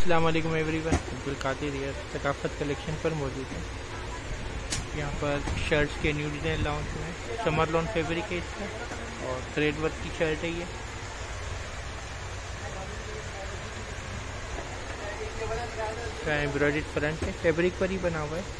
अस्सलाम वालेकुम everyone, Abdul Qadir Riyad Saqafat collection पर मौजूद है। यहाँ पर शर्ट्स के न्यू डिज़ाइन लॉन्च में समर लॉन फैब्रिक है इसका और थ्रेड वर्क की शर्ट है ये। इसका एम्ब्रॉयडर्ड फ्रंट है, फैब्रिक पर ही बना हुआ है।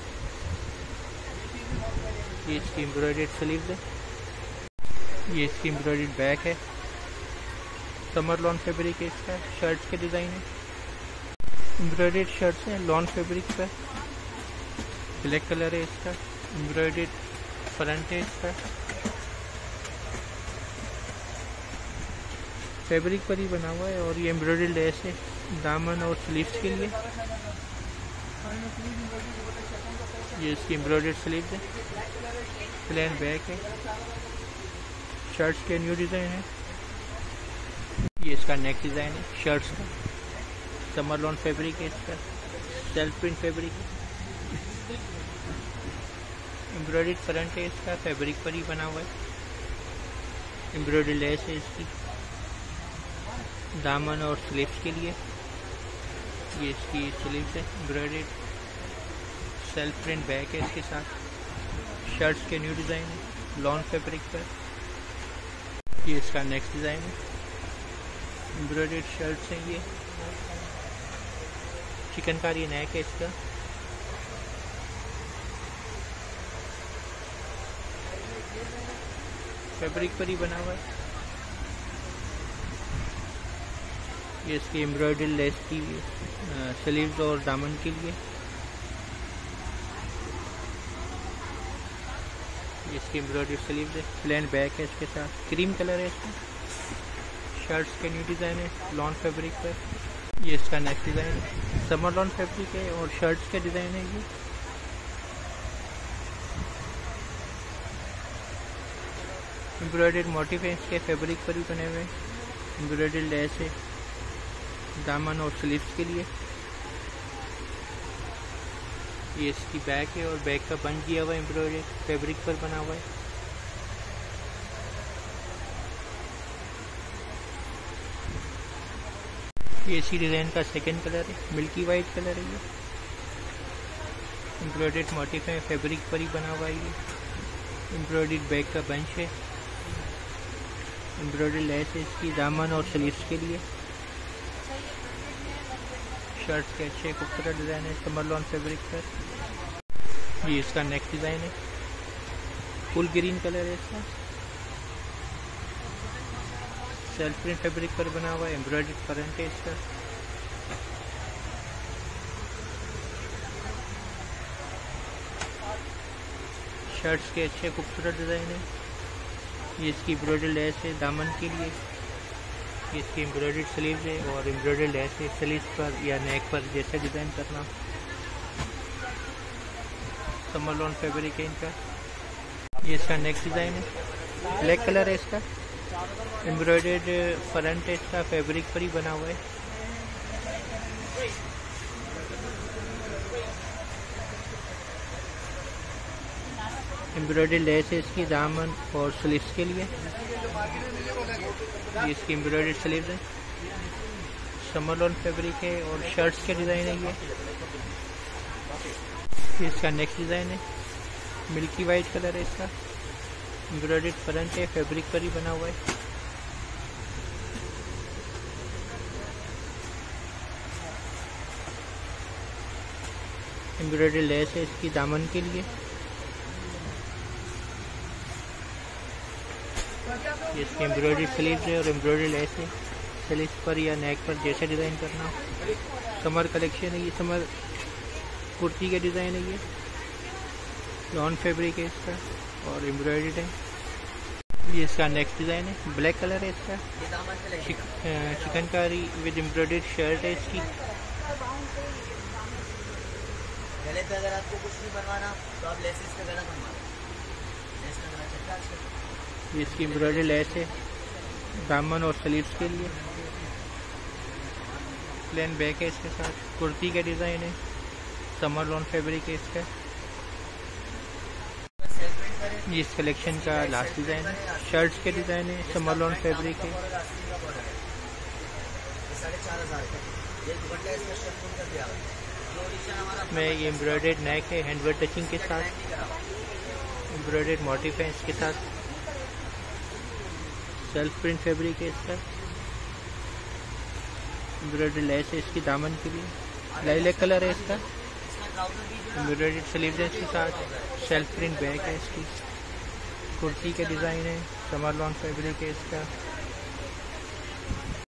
ये इसकी एम्ब्रॉयडर्ड स्लीव्स है, ये इसकी एम्ब्रॉयडर्ड बैक है। समर लॉन फैब्रिक है इसका, शर्ट्स के डिज़ाइन है। एम्ब्रॉयडर्ड शर्ट्स है लॉन फैब्रिक पर, ब्लैक कलर है इसका। एम्ब्रॉयडर्ड फ्रंट है इसका, फैब्रिक पर ही बना हुआ है। और ये एम्ब्रॉयडर्ड लेस है दामन और स्लीव्स के लिए। ये इसकी एम्ब्रॉयडर्ड स्लीव्स है, प्लेन बैक है। शर्ट्स के न्यू डिज़ाइन है। ये इसका नेक डिज़ाइन है शर्ट्स का, समर लॉन फैब्रिक है इसका, सेल्फ प्रिंट फैब्रिक है। एम्ब्रॉयडर्ड फ्रंट है इसका, फैब्रिक पर ही बना हुआ है। एम्ब्रॉयडर्ड लेस है इसकी दामन और स्लीव्स के लिए। ये इसकी स्लीव्स है, एम्ब्रॉयडर्ड सेल्फ प्रिंट बैक है इसके साथ। शर्ट्स के न्यू डिज़ाइन है लॉन फैब्रिक पर। ये इसका नेक्स्ट डिज़ाइन है, एम्ब्रॉयडर्ड शर्ट्स हैं ये। चिकनकारी नेक है इसका। फैब्रिक पर ही बना हुआ है। ये इसकी एम्ब्रॉयडर्ड लेस की स्लीव्स और दामन के लिए। ये इसकी एम्ब्रॉयडर्ड स्लीव्स है, प्लेन बैक है इसके साथ। क्रीम कलर है इसका। शर्ट्स के न्यू डिज़ाइन है लॉन फैब्रिक पर। ये इसका नेक्स्ट डिज़ाइन है, समर लॉन फैब्रिक है और शर्ट्स के डिज़ाइन है ये। एम्ब्रॉयडर्ड मोटिव है इसके, फैब्रिक पर भी बने हुए। एम्ब्रॉयडर्ड लेस है दामन और स्लीव्स के लिए। ये इसकी बैक है और बैक का बंच किया हुआ एम्ब्रॉयडर्ड फैब्रिक पर बना हुआ है। ये इसी डिज़ाइन का सेकंड कलर है, मिल्की वाइट कलर है ये। एम्ब्रॉयडर्ड मोटिव है, फैब्रिक पर ही बना हुआ है ये। एम्ब्रॉयडर्ड बैक का बंच है। एम्ब्रॉयडर्ड लेस है इसकी दामन और स्लीव्स के लिए। शर्ट्स के अच्छे खूबसूरत डिज़ाइन है समर लॉन फैब्रिक पर। ये इसका नेक्स्ट डिज़ाइन है, फुल ग्रीन कलर है इसका। सेल्फ प्रिंट फैब्रिक पर बना हुआ है। एम्ब्रॉयडर्ड फ्रंट है इसका। शर्ट्स के अच्छे खूबसूरत डिज़ाइन है। ये इसकी एम्ब्रॉयडर्ड लेस है दामन के लिए। ये इसकी एम्ब्रॉयडर्ड स्लीव्स है और एम्ब्रॉयडर्ड लेस है स्लीव्स पर या नेक पर, जैसे डिज़ाइन करना। समर लॉन फैब्रिक है इनका। ये इसका नेक्स्ट डिज़ाइन है, ब्लैक कलर है इसका। एम्ब्रॉयडर्ड फ्रंट है इसका, फैब्रिक पर ही बना हुआ है। एम्ब्रॉयडर्ड लेस है इसकी दामन और स्लीव्स के लिए। ये इसकी एम्ब्रॉयडर्ड स्लीव्स है, समर लॉन फैब्रिक है और शर्ट्स के डिज़ाइन है ये। इसका नेक्स्ट डिज़ाइन है, मिल्की वाइट कलर है इसका। एम्ब्रॉयडर्ड फ्रंट है, फैब्रिक पर ही बना हुआ है। एम्ब्रॉयडर्ड लेस है इसकी दामन के लिए। ये इसकी एम्ब्रॉयडर्ड स्लीव्स है और एम्ब्रॉयडर्ड लेस है स्लीव्स पर या नेक पर, जैसे डिज़ाइन करना। समर कलेक्शन है ये, समर कुर्ती के डिज़ाइन है ये। लॉन फैब्रिक है इसका और एम्ब्रॉयडर्ड है। ये इसका नेक्स्ट डिज़ाइन है, ब्लैक कलर है इसका। चिकनकारी विद एम्ब्रॉयडर्ड शर्ट है इसकी। गले पे अगर आपको कुछ नहीं बनवाना तो आप लेसेस पे गला बनवा लो। ये इसकी एम्ब्रॉयडर्ड लेस है दामन और स्लीव्स के लिए। प्लेन बैक है इसके साथ। कुर्ती का डिज़ाइन है, समर लॉन फैब्रिक है इसका। ये इस कलेक्शन का लास्ट डिज़ाइन है। शर्ट्स के डिज़ाइन है, समर लॉन फैब्रिक है। 4,500 का ये दुपट्टा इसका शेफून का दिया हुआ है। जो ऑडिशन हमारा में ये एम्ब्रॉयडर्ड नेक है हैंडवर्क टचिंग के साथ, एम्ब्रॉयडर्ड मोटिफ है इसके साथ, सेल्फ प्रिंट फैब्रिक है इसका, एम्ब्रॉयडर्ड लेस है इसकी दामन के लिए, लाइलैक कलर है इसका, इसमें ट्राउजर भी जो है एम्ब्रॉयडर्ड स्लीव्स है इसके साथ, सेल्फ प्रिंट बैक है इसकी, कुर्ती का डिज़ाइन है, समर लॉन्ग फैब्रिक है इसका,